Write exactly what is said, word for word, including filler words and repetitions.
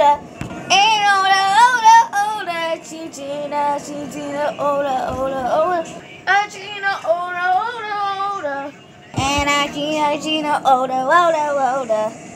older. And older, older, older. Gina, Gina, older, older, older. Uh, Gina, older, older, older. And I Gina, Gina, older, older, older.